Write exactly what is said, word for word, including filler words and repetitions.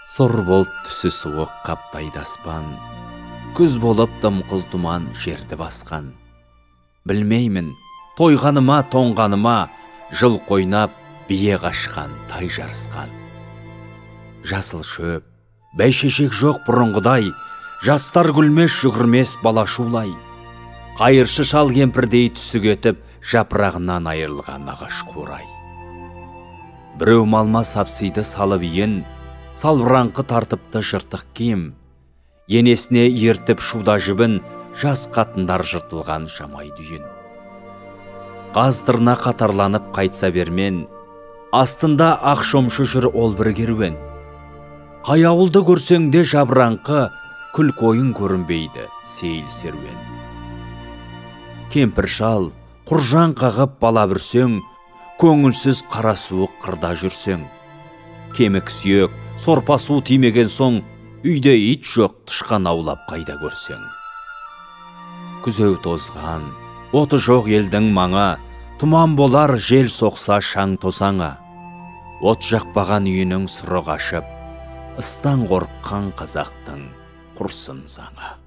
Сұр болт түсі суық қаптайды аспан, күз болып дымқыл тұман жерді басқан. Білмеймін, тойғаныма, тоңғаныма, жыл қойнап, бие қашқан, тай жарысқан. Жасыл шөп, бәйшешек жоқ бұрынғыдай, жастар күлмес, жүгірмес бала шулай. Қайыршы шал кемпірдей түсі кетіп, жапырағынан айырылған ағаш қурай. Біреу малма сапсиды салып иін, салбыраңқы тартыпты жыртық киім. Енесіне ертіп шуда жібін, жас қатындар жыртылған жамай дүйін. Қаздырна қатарланып қайтса бермен, астында ақ шомшы жүр ол бір керуен. Қай ауылды көрсеңде жабыраңқы, күл койын көрінбейді сейіл серуен. Кемпір шал, құржан қағып бала бүрсең, көңілсіз қара суық қырда жүрсең. Кемік сүйек, сорпа су тимеген соң, үйде ит жоқ тышқан аулап қайда көрсең. Күзеу тозған, оты жоқ елдің маңа, тұман болар жел соқса шаң тосаңа. От жақпаған үйінің сұры қашып, ыстан қорыққан қазақтың құрсын заңа.